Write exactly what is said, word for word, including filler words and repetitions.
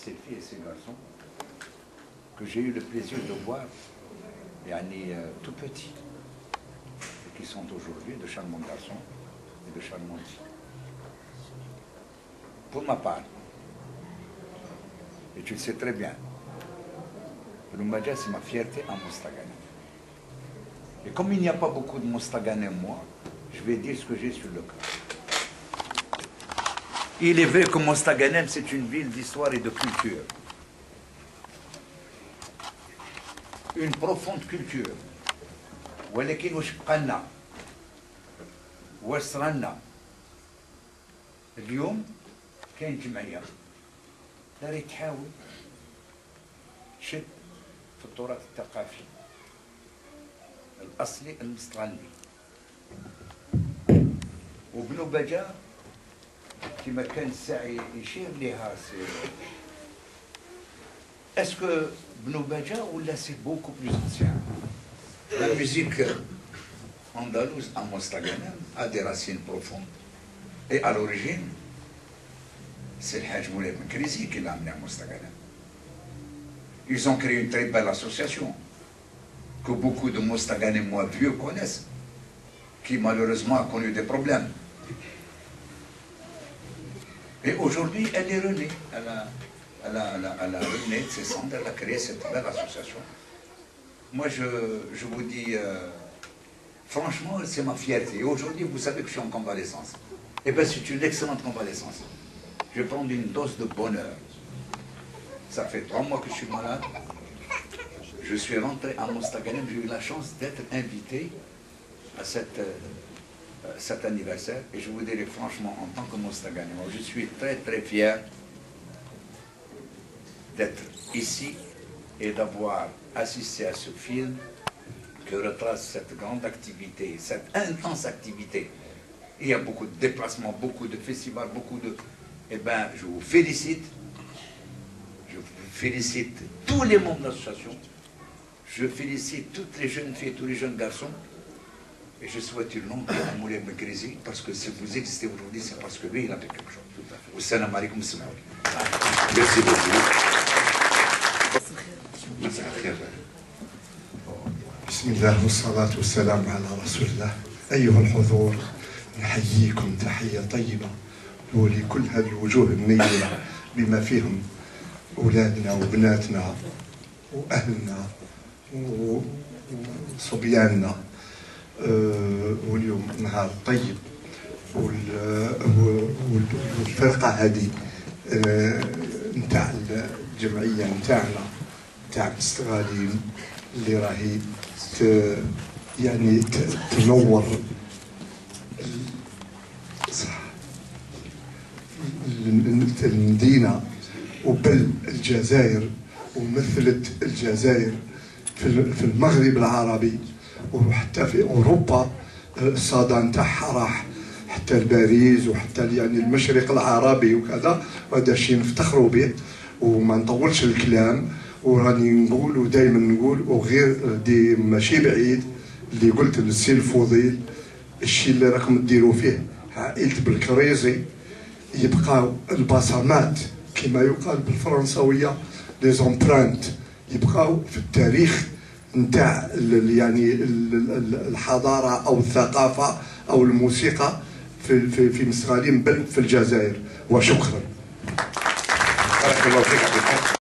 ces filles et ces garçons que j'ai eu le plaisir de voir yani, euh, tout petits, et qui sont aujourd'hui de charmants garçons et de charmantes filles. Pour ma part, et tu le sais très bien, Bnoumadja, c'est ma fierté en Mostaganem. Et comme il n'y a pas beaucoup de Mostaganem, moi, je vais dire ce que j'ai sur le cœur. Il est vrai que Mostaganem, c'est une ville d'histoire et de culture. Une profonde culture. ولكن واش بقى لنا واش صرا لنا اليوم كاين جمعيه داري تحاول تشد في التراث الثقافي الاصلي المستغلي وبنوبجا كما كان الساعي يشير لها سي اسكو بنوبجا ولا سي بوكو بلوس انسيان. La musique andalouse en Mostaganem a des racines profondes. Et à l'origine, c'est le Haj Moulay Ben Krizi qui l'a amené à Mostaganem. Ils ont créé une très belle association que beaucoup de Mostaganemois vieux connaissent, qui malheureusement a connu des problèmes. Et aujourd'hui, elle est renée. Elle a, elle a, elle a, elle a rené de ses cendres, elle a créé cette belle association. Moi, je, je vous dis, euh, franchement, c'est ma fierté. Et aujourd'hui, vous savez que je suis en convalescence. Eh bien, c'est une excellente convalescence. Je vais prendre une dose de bonheur. Ça fait trois mois que je suis malade. Je suis rentré à Mostaganem. J'ai eu la chance d'être invité à cette, euh, cet anniversaire. Et je vous dirai franchement, en tant que Mostaganem, je suis très, très fier d'être ici et d'avoir assisté à ce film qui retrace cette grande activité, cette intense activité. Il y a beaucoup de déplacements, beaucoup de festivals, beaucoup de... Eh bien, je vous félicite. Je félicite tous les membres de l'association. Je félicite toutes les jeunes filles, tous les jeunes garçons. Et je souhaite une longue vie à Moulay Ben Krizi, parce que si vous existez aujourd'hui, c'est parce que lui, il a fait quelque chose. Tout à fait. Salam alaikum. Merci beaucoup. بسم الله والصلاة والسلام على رسول الله. أيها الحضور، نحييكم تحية طيبة ولكل هذه الوجوه النيرة بما فيهم أولادنا وبناتنا وأهلنا وصبياننا. واليوم نهار طيب، والفرقة هذه نتاع الجمعية نتاعنا تاع مستغالين اللي راهي يعني تنور المدينة وبل الجزائر، ومثلت الجزائر في المغرب العربي وحتى في أوروبا. الصدى نتاعها راح حتى لباريس وحتى يعني المشرق العربي وكذا، وهذا شيء نفتخروا به وما نطولش الكلام. وراني نقول ودائما نقول وغير دي ماشي بعيد اللي قلت للسي الفضيل الشيء اللي راكم ديروا فيه عائلة بالكريزي، يبقى البصمات كما يقال بالفرنسويه لي زومبرانت، يبقاو في التاريخ نتاع يعني الحضاره او الثقافه او الموسيقى في في في مستغالين بل في الجزائر. وشكرا. بارك الله فيك.